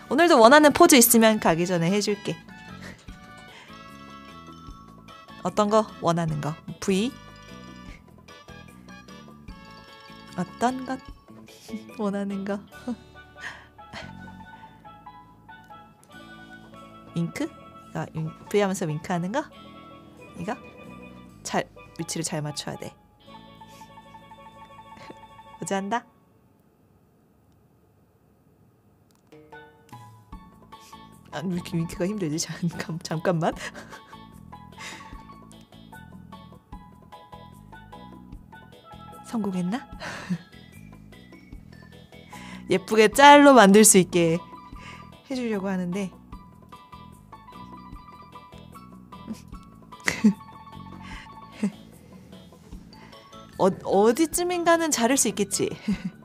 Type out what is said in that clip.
오늘도 원하는 포즈 있으면 가기 전에 해줄게. 어떤 거? 원하는 거. V. 어떤 것? 원하는 거. 윙크? V 하면서 윙크하는 거? 이거? 위치를 잘 맞춰야 돼. 보자 한다. 왜 이렇게 윙크가 힘들지? 잠깐만. 성공했나? 예쁘게 짤로 만들 수 있게 해주려고 하는데 어디쯤인가는 자를 수 있겠지.